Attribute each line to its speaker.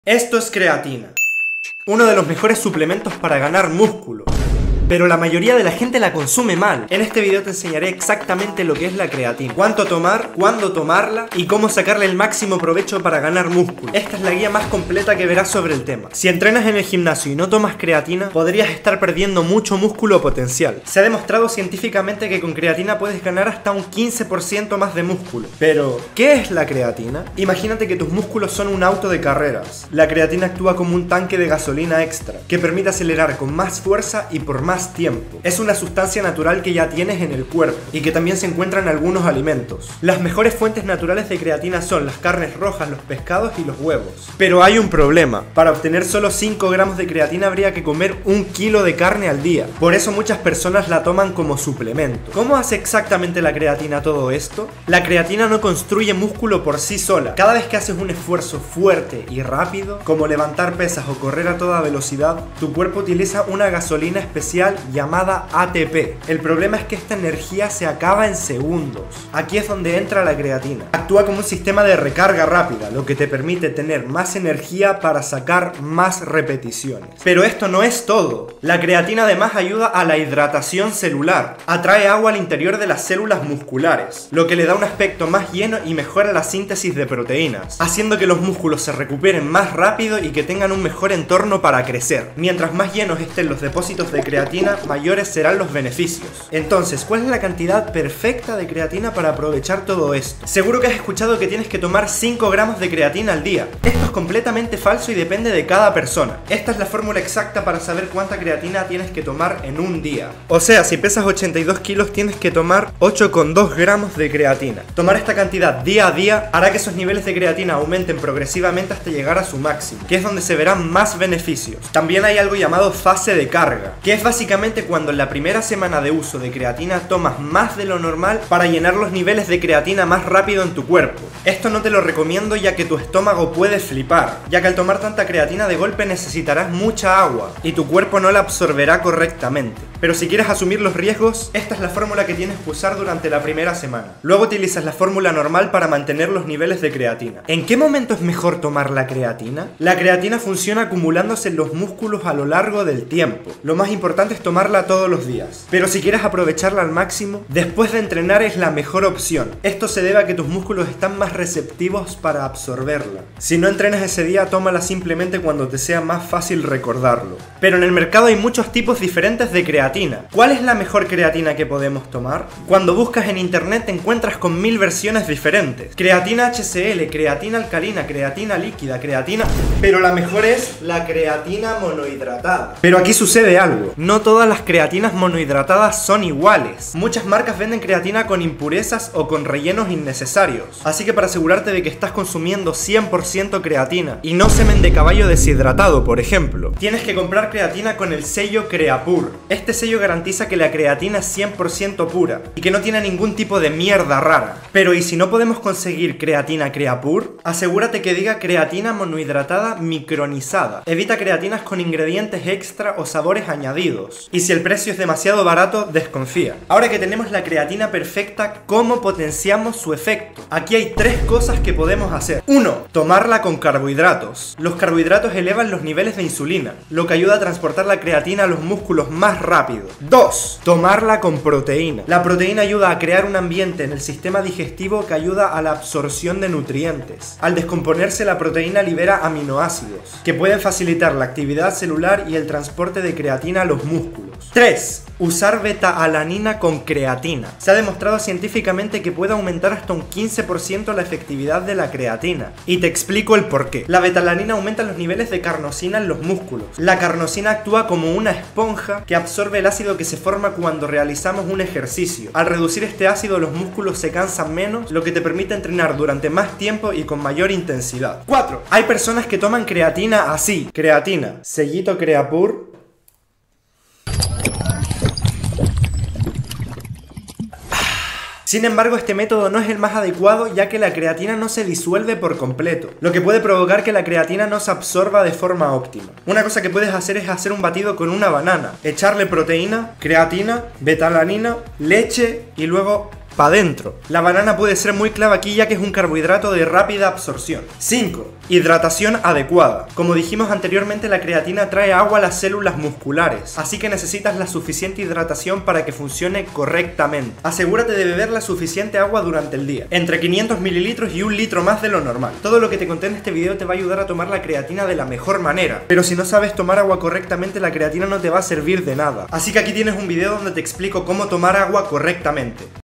Speaker 1: Esto es creatina, uno de los mejores suplementos para ganar músculo. Pero la mayoría de la gente la consume mal. En este video te enseñaré exactamente lo que es la creatina, cuánto tomar, cuándo tomarla y cómo sacarle el máximo provecho para ganar músculo. Esta es la guía más completa que verás sobre el tema. Si entrenas en el gimnasio y no tomas creatina, podrías estar perdiendo mucho músculo potencial. Se ha demostrado científicamente que con creatina puedes ganar hasta un 15% más de músculo. Pero, ¿qué es la creatina? Imagínate que tus músculos son un auto de carreras. La creatina actúa como un tanque de gasolina extra, que permite acelerar con más fuerza y por más tiempo. Es una sustancia natural que ya tienes en el cuerpo y que también se encuentra en algunos alimentos. Las mejores fuentes naturales de creatina son las carnes rojas, los pescados y los huevos. Pero hay un problema. Para obtener solo 5 gramos de creatina habría que comer 1 kilo de carne al día. Por eso muchas personas la toman como suplemento. ¿Cómo hace exactamente la creatina todo esto? La creatina no construye músculo por sí sola. Cada vez que haces un esfuerzo fuerte y rápido, como levantar pesas o correr a toda velocidad, tu cuerpo utiliza una gasolina especial llamada ATP. El problema es que esta energía se acaba en segundos. Aquí es donde entra la creatina. Actúa como un sistema de recarga rápida, lo que te permite tener más energía para sacar más repeticiones. Pero esto no es todo. La creatina además ayuda a la hidratación celular. Atrae agua al interior de las células musculares, lo que le da un aspecto más lleno y mejora la síntesis de proteínas, haciendo que los músculos se recuperen más rápido y que tengan un mejor entorno para crecer. Mientras más llenos estén los depósitos de creatina, mayores serán los beneficios. Entonces, ¿cuál es la cantidad perfecta de creatina para aprovechar todo esto? Seguro que has escuchado que tienes que tomar 5 gramos de creatina al día. Esto es completamente falso y depende de cada persona. Esta es la fórmula exacta para saber cuánta creatina tienes que tomar en un día. O sea, si pesas 82 kilos tienes que tomar 8,2 gramos de creatina. Tomar esta cantidad día a día hará que esos niveles de creatina aumenten progresivamente hasta llegar a su máximo, que es donde se verán más beneficios. También hay algo llamado fase de carga, que es básicamente cuando en la primera semana de uso de creatina tomas más de lo normal para llenar los niveles de creatina más rápido en tu cuerpo. Esto no te lo recomiendo ya que tu estómago puede flipar, ya que al tomar tanta creatina de golpe necesitarás mucha agua y tu cuerpo no la absorberá correctamente. Pero si quieres asumir los riesgos, esta es la fórmula que tienes que usar durante la primera semana. Luego utilizas la fórmula normal para mantener los niveles de creatina. ¿En qué momento es mejor tomar la creatina? La creatina funciona acumulándose en los músculos a lo largo del tiempo. Lo más importante es tomarla todos los días. Pero si quieres aprovecharla al máximo, después de entrenar es la mejor opción. Esto se debe a que tus músculos están más receptivos para absorberla. Si no entrenas ese día, tómala simplemente cuando te sea más fácil recordarlo. Pero en el mercado hay muchos tipos diferentes de creatina. ¿Cuál es la mejor creatina que podemos tomar? Cuando buscas en internet te encuentras con 1000 versiones diferentes. Creatina HCl, creatina alcalina, creatina líquida, creatina... Pero la mejor es la creatina monohidratada. Pero aquí sucede algo. No todas las creatinas monohidratadas son iguales. Muchas marcas venden creatina con impurezas o con rellenos innecesarios. Así que para asegurarte de que estás consumiendo 100% creatina y no semen de caballo deshidratado, por ejemplo, tienes que comprar creatina con el sello Creapur. Este sello garantiza que la creatina es 100% pura y que no tiene ningún tipo de mierda rara. Pero ¿y si no podemos conseguir creatina Creapur? Asegúrate que diga creatina monohidratada micronizada. Evita creatinas con ingredientes extra o sabores añadidos. Y si el precio es demasiado barato, desconfía. Ahora que tenemos la creatina perfecta, ¿cómo potenciamos su efecto? Aquí hay 3 cosas que podemos hacer. 1. Tomarla con carbohidratos. Los carbohidratos elevan los niveles de insulina, lo que ayuda a transportar la creatina a los músculos más rápido. 2. Tomarla con proteína. La proteína ayuda a crear un ambiente en el sistema digestivo que ayuda a la absorción de nutrientes. Al descomponerse, la proteína libera aminoácidos, que pueden facilitar la actividad celular y el transporte de creatina a los músculos. 3. Usar beta-alanina con creatina. Se ha demostrado científicamente que puede aumentar hasta un 15% la efectividad de la creatina. Y te explico el porqué. La beta-alanina aumenta los niveles de carnosina en los músculos. La carnosina actúa como una esponja que absorbe el ácido que se forma cuando realizamos un ejercicio. Al reducir este ácido, los músculos se cansan menos, lo que te permite entrenar durante más tiempo y con mayor intensidad. 4. Hay personas que toman creatina así. Creatina, sellito Creapur. Sin embargo, este método no es el más adecuado ya que la creatina no se disuelve por completo, lo que puede provocar que la creatina no se absorba de forma óptima. Una cosa que puedes hacer es hacer un batido con una banana, echarle proteína, creatina, beta-alanina, leche y luego pa' dentro. La banana puede ser muy clave aquí ya que es un carbohidrato de rápida absorción. 5. Hidratación adecuada. Como dijimos anteriormente, la creatina trae agua a las células musculares, así que necesitas la suficiente hidratación para que funcione correctamente. Asegúrate de beber la suficiente agua durante el día, entre 500 mililitros y 1 litro más de lo normal. Todo lo que te conté en este video te va a ayudar a tomar la creatina de la mejor manera, pero si no sabes tomar agua correctamente, la creatina no te va a servir de nada. Así que aquí tienes un video donde te explico cómo tomar agua correctamente.